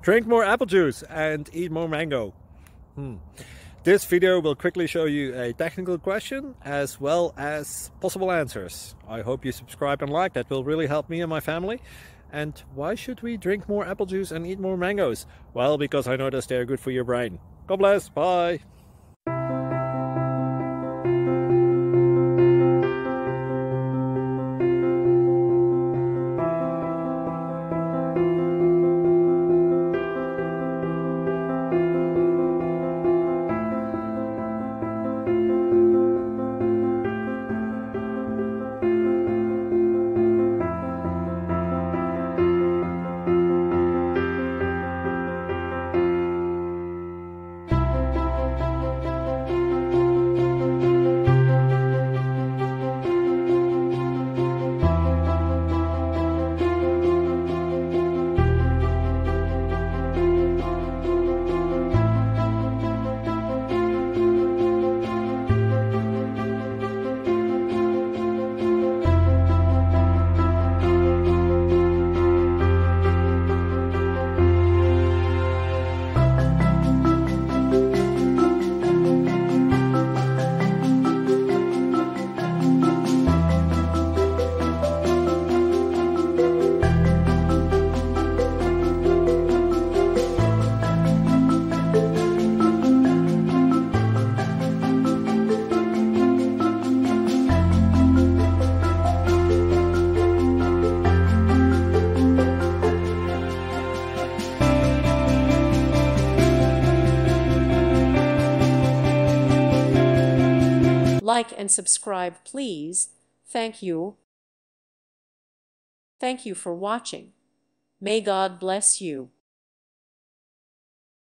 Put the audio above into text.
Drink more apple juice and eat more mango. This video will quickly show you a technical question as well as possible answers. I hope you subscribe and like, that will really help me and my family. And why should we drink more apple juice and eat more mangoes? Well, because I noticed they're good for your brain. God bless, bye! Like and subscribe, please. Thank you. Thank you for watching. May God bless you.